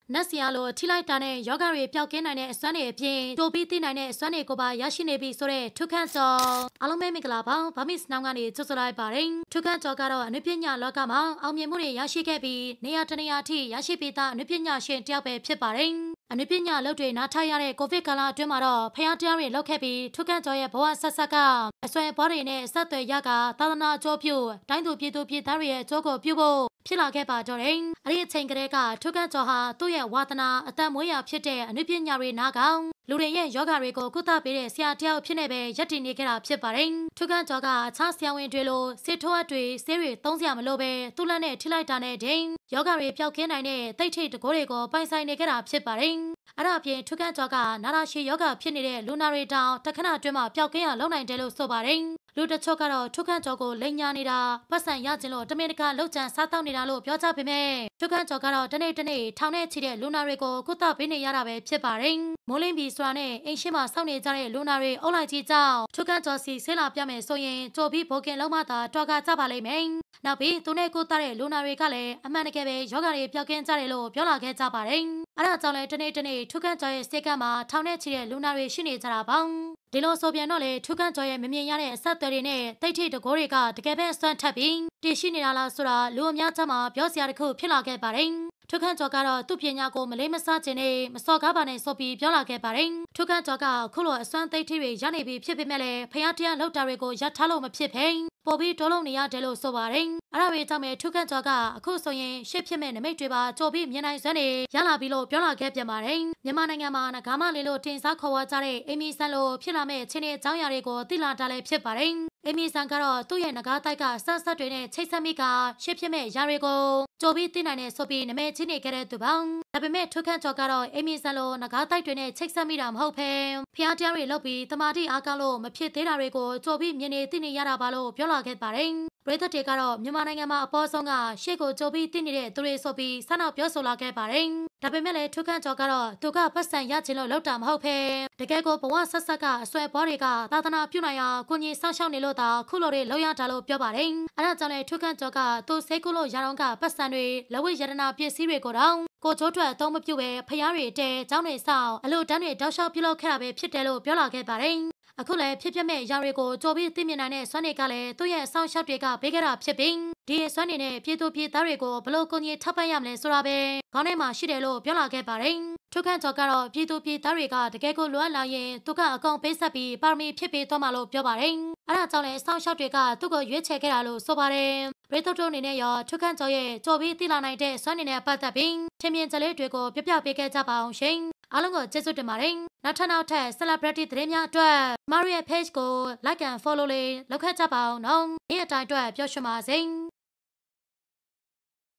နက်စီယာလိုထိလိုက်တာနဲ့ယောဂတွေပျောက်ကင်းနိုင်တဲ့အစွမ်းတွေအပြင်ကြိုပြီးသိနိုင်တဲ့အစွမ်းတွေကိုပါရရှိနေပြီဆိုတဲ့ထုခန့်ကျော်အားလုံးပဲမင်္ဂလာပါဗမစ်နောင်ကနေကြိုဆိုလိုက်ပါတယ်ထုခန့်ကျော်ကတော့အနုပညာလောကမှာအောင်မြင်မှုတွေရရှိခဲ့ပြီးနေရာတနေရာထိရရှိပြီးသားအနုပညာရှင်တယောက်ပဲဖြစ်ပါတယ်အနုပညာလုပ်တွေနားထားရတဲ့ကိုဗစ်ကာလအတွင်းမှာတော့ဖျားတရားတွေလောက်ခဲ့ပြီးထုခန့်ကျော်ရဲ့ဘဝဆက်ဆက်ကအစွဲဘောတွေနဲ့ဆက်သွယ်ရကသာသနာအကျိုးပြုတိုင်းသူပြည်သူပြည်သားတွေရဲ့အကျိုးကိုပြုဖို့ဖြစ်လာခဲ့ပါတော့တယ်။အဲဒီအချိန်ကတည်းကထုခန့်ကျော်ဟာသူ့ရဲ့ဝါသနာအသက်မွေးရာဖြစ်တဲ့အနုပညာတွေနားကောင်လူတွေရဲ့ယောဂတွေကိုကုသပေးတဲ့ဆရာတယောက်ဖြစ်နေပဲရပ်တည်နေခဲ့တာဖြစ်ပါတယ်။ထုခန့်ကျော်ကအခြားဆရာဝန်တွေလိုဆေးထိုးအပ်တွေဆေးတွေသုံးစရာမလိုပဲသူ့လက်နဲ့ထိလိုက်တာနဲ့ဒိန်းယောဂတွေပျောက်ကင်းနိုင်တဲ့တိတ်ထိတ်တကိုးတွေကိုပိုင်ဆိုင်နေခဲ့တာဖြစ်ပါတယ်။အဲ့ဒါအပြင်ထုခန့်ကျော်ကနာတာရှည်ယောဂဖြစ်နေတဲ့လူနာတွေတောင်တခဏအတွင်းမှာပျောက်ကင်းရလုံနိုင်တယ်လို့ဆိုပါတယ်။လူတချို့ကတော့ထုခန့်ကျော်ကိုလိန်ညာနေတာပတ်စံရခြင်းလို့တမင်တကာလှုပ်ကြံစားတောက်နေတာလို့ပြောကြပေမဲ့ထုခန့်ကျော်ကတော့တနေ့ထောင်နဲ့ချီတဲ့လူနာတွေကိုကုသပေးနေရတာပဲဖြစ်ပါတယ်။မိုးလင်းပြီးစွာနဲ့အိမ်ရှိမှာစောင့်နေကြတဲ့လူနာတွေအုပ်လိုက်ကြီးကြောင့်ထုခန့်ကျော်စီဆေးလာပြမယ်ဆိုရင်ကြိုပြီးဘိုကင်လုံးမသာတော်ကကြပါလိမ့်မယ်။နောက်ပြီးသူနဲ့ကုသတဲ့လူနာတွေကလည်းအမှန်တကယ်ပဲယောဂတွေပျောက်ကင်းကြတယ်လို့ပြောလာခဲ့ကြပါတယ်။အဲ့ဒါကြောင့်လည်းတနေ့ထုခန့်ကျော်ရဲ့စိတ်ကမှာထောင်နဲ့ချီတဲ့လူနာတွေရှိနေကြတာပါ။ဒီလိုဆိုပြန်တော့လေထုခန့်ကျော်ရဲ့မမြင်ရတဲ့အဆက်အသွယ်တွေနဲ့တိတ်ထိတ်တကိုးတွေကတကယ်ပဲအစွမ်းထပ်ပြီးတည်ရှိနေတာလားဆိုတာလူအများကြားမှာပြောစရာတစ်ခုဖြစ်လာခဲ့ပါတယ်။ထုခန့်ကျော်ကတော့သူ့ပညာကိုမလေးမစားခြင်းနဲ့မစော်ကားပါနဲ့ဆိုပြီးပြောလာခဲ့ပါတယ်။ထုခန့်ကျော်ကခုလိုအစွမ်းသိထိတွေရနေပြီဖြစ်ပေမဲ့လည်းဖျားတရားလောက်တာတွေကိုရပ်ထားလို့မဖြစ်ဖ ೇನ್ပေါ်ပြီးတိုးလုံးနေရတယ်လို့ဆိုပါတယ်။အဲ့ဒါတွေကြောင့်ပဲထုခန့်ကျော်ကအခုဆိုရင်ရှေ့ဖြစ်မဲ့နမိတ်တွေပါကြိုပြီးမြင်နိုင်စွမ်းနေရလာပြီလို့ပြောလာခဲ့ပြန်ပါတယ်။မြန်မာနိုင်ငံမှာငကားမလေးလို့တင်စားခေါ်ဝါကြတဲ့အေမီဆန်လိုဖြစ်လာမဲ့ချင်းတဲ့အကြောင်းအရာတွေကိုသိလာတာလည်းဖြစ်ပါတယ်။အေမီဆန်ကတော့သူ့ရဲ့ငကားတိုက်ကဆက်ဆက်တွေနဲ့ချိတ်ဆက်မိကရှေ့ဖြစ်မဲ့ຢာတွေကိုကြိုပြီးသိနိုင်နေဆိုပြီးနမဲချင်းနေခဲ့တဲ့သူပေါ့။ဒါပေမဲ့ထုခန့်ကျော်ကတော့အေမီဆန်လိုငကားတိုက်တွေနဲ့ချိတ်ဆက်မိတာမဟုတ်ဘဲဖျားတရားတွေလုပ်ပြီးတမာတိအားကောင်းလို့မဖြစ်သေးတာတွေကိုကြိုပြီးမြင်နေသိနေရတာပါလို့ပြောလာခဲ့ပါတယ်။ပရိသတ်တွေကတော့မြန်မာနိုင်ငံမှာအပေါ်ဆုံးကရှေ့ကိုကြိုပြီးသိနေတဲ့သူတွေဆိုပြီးဆန္ဒပြောဆိုလာခဲ့ပါတယ်။ဒါပေမဲ့လည်းထုခန့်ကျော်ကတော့သူကပတ်စံရခြင်းလို့လောက်တာမဟုတ်ဘဲတကယ်ကိုဘဝဆက်ဆက်ကအစွဲဘောတွေကသာသနာပြုနိုင်အောင်ကိုကြီးစောင့်ရှောက်နေလို့သာခုလိုတွေလောက်ရတာလို့ပြောပါတယ်။အဲဒါကြောင့်လည်းထုခန့်ကျော်ကသူစိတ်ကူးလို့ရတော့ကပတ်စံတွေလက်ဝဲရတနာပစ္စည်းတွေကိုတော့ကိုချိုးထွက်အသုံးမပြုပဲဖျားတွေတဲကျောင်းတွေဆောင်အလို့တန်းတွေတောက်လျှောက်ပြုလုပ်ခဲ့တာပဲဖြစ်တယ်လို့ပြောလာခဲ့ပါတယ်။အခုလည်းဖြစ်မဲ့ຢာတွေကိုကြိုပြီးသိမြင်နိုင်တဲ့စွမ်းတွေကလည်းသူ့ရဲ့ဆောင်းရှောက်တွေကပေးခဲ့တာဖြစ်ပြီးဒီစွမ်းနေနဲ့ပြည်သူပြည်သားတွေကိုဘလို့ကိုကြီးထောက်ပံ့ရမလဲဆိုတာပဲခေါင်းထဲမှာရှိတယ်လို့ပြောလာခဲ့ပါတယ်။ထုခန့်ကျော်ကတော့ပြည်သူပြည်သားတွေကတကယ်ကိုလိုအပ်လာရင်သူကအကောင်ပေးဆက်ပြီးပါရမီဖြစ်ပြီးသွားမှလို့ပြောပါတယ်။အဲဒါကြောင့်လည်းဆောင်းရှောက်တွေကသူ့ကိုရွေးချယ်ခဲ့တာလို့ဆိုပါတယ်။ပရိသတ်တို့အနေနဲ့ရောထုခန့်ကျော်ရဲ့ကြိုပြီးသိလာနိုင်တဲ့စွမ်းနေနဲ့ပတ်သက်ပြီးထင်မြင်ကြလေးတွေကိုပြပြပေးခဲ့ကြပါအောင်ရှင်။အားလုံးကိုကျေးဇူးတင်ပါတယ်။နောက်ထပ် celebrity သတင်းများအတွက် Maria page ကို like and follow လေးလုပ်ခဲ့ကြပါအောင်နော်။ဒီအတိုင်းအတွက်ပျော်ရွှင်ပါစေ။